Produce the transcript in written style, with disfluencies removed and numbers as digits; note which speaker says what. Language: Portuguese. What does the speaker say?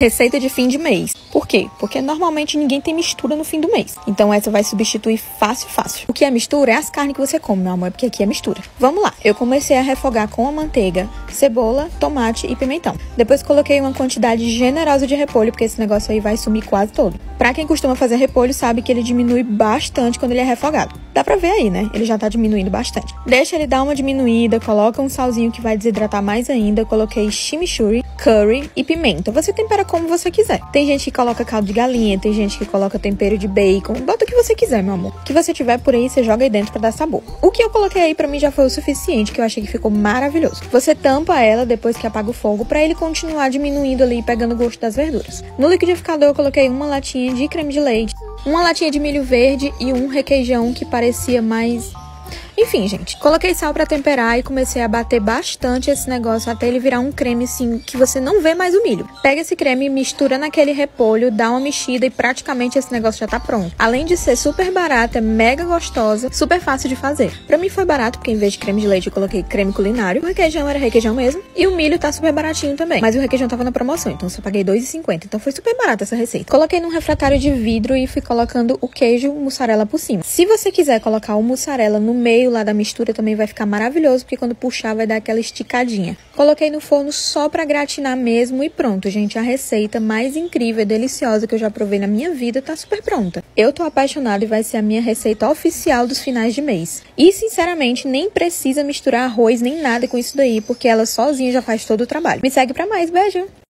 Speaker 1: Receita de fim de mês. Por quê? Porque normalmente ninguém tem mistura no fim do mês. Então essa vai substituir fácil. O que é mistura é as carnes que você come, meu amor, porque aqui é mistura. Vamos lá. Eu comecei a refogar com a manteiga, cebola, tomate e pimentão. Depois coloquei uma quantidade generosa de repolho, porque esse negócio aí vai sumir quase todo. Pra quem costuma fazer repolho, sabe que ele diminui bastante quando ele é refogado. Dá pra ver aí, né? Ele já tá diminuindo bastante. Deixa ele dar uma diminuída, coloca um salzinho que vai desidratar mais ainda. Coloquei chimichurri, curry e pimenta. Você tempera como você quiser. Tem gente que coloca caldo de galinha, tem gente que coloca tempero de bacon. Bota o que você quiser, meu amor. O que você tiver por aí, você joga aí dentro pra dar sabor. O que eu coloquei aí pra mim já foi o suficiente, que eu achei que ficou maravilhoso. Você tampa ela depois que apaga o fogo pra ele continuar diminuindo ali e pegando o gosto das verduras. No liquidificador eu coloquei uma latinha de creme de leite, uma latinha de milho verde e um requeijão que parecia mais... Enfim, gente, coloquei sal pra temperar e comecei a bater bastante esse negócio até ele virar um creme, assim, que você não vê mais o milho. Pega esse creme, mistura naquele repolho, dá uma mexida e praticamente esse negócio já tá pronto. Além de ser super barata, mega gostosa, super fácil de fazer. Pra mim foi barato, porque em vez de creme de leite eu coloquei creme culinário. O requeijão era requeijão mesmo. E o milho tá super baratinho também. Mas o requeijão tava na promoção, então só paguei R$2,50. Então foi super barata essa receita. Coloquei num refratário de vidro e fui colocando o queijo mussarela por cima. Se você quiser colocar o mussarela no meio lá da mistura, também vai ficar maravilhoso, porque quando puxar vai dar aquela esticadinha. Coloquei no forno só pra gratinar mesmo e pronto, gente. A receita mais incrível e deliciosa que eu já provei na minha vida tá super pronta. Eu tô apaixonada e vai ser a minha receita oficial dos finais de mês. E, sinceramente, nem precisa misturar arroz nem nada com isso daí, porque ela sozinha já faz todo o trabalho. Me segue pra mais, beijo!